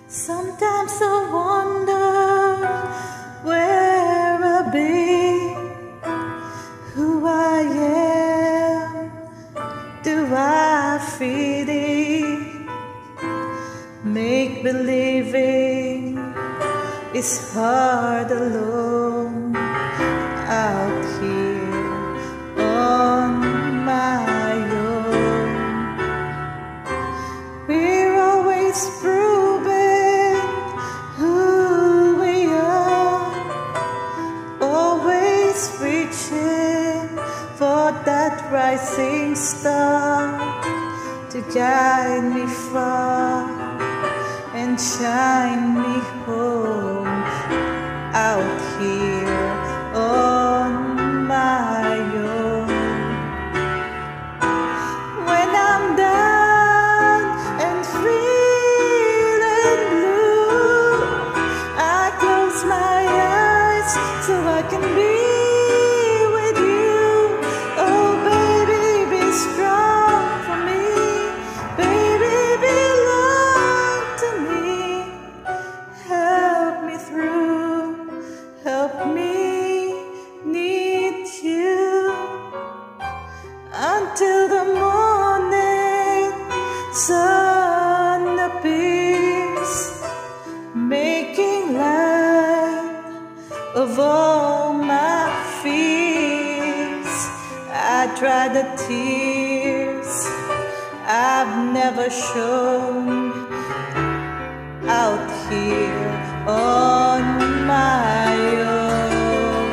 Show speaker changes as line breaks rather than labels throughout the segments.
Sometimes I wonder where I'll be, who I am, do I fit in? Make believing is hard alone out here on my own. We're always proving who we are, always reaching for that rising star to guide me far and shine me home out here on my own. When I'm down and feeling blue, I close my eyes so I can be with you. Oh baby, be strong for me, baby, belong to me. Help me through, help me need you until the morning sun appears, making light of all my fears. I dry the tears I've never shown out here on my own.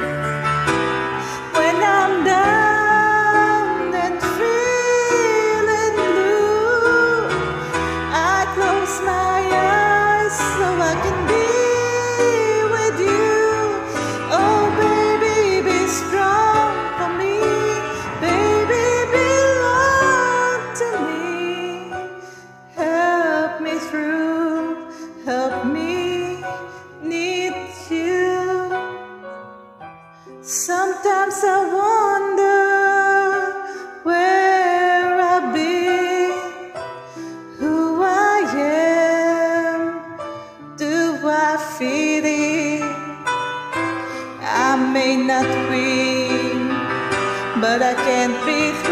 When I'm down and feeling blue, I close my eyes so I can be with you. Oh baby, be strong for me, baby, belong to me. Help me through, help me need you. Sometimes I wonder where I'll be, who I am, do I fit in? I may not win, but I can't be